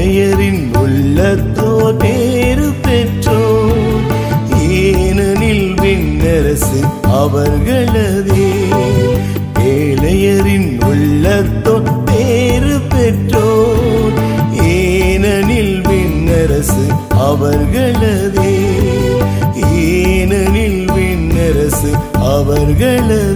ஏழையரின் உள்ளத்தோர் பேறு பெற்றோர், ஏனெனில் விண்ணரசு அவர்களதே. ஏழையரின் உள்ளத்தோர் பேறு பெற்றோர், ஏனெனில் விண்ணரசு அவர்களதே. ஏனெனில் விண்ணரசு அவர்களதே.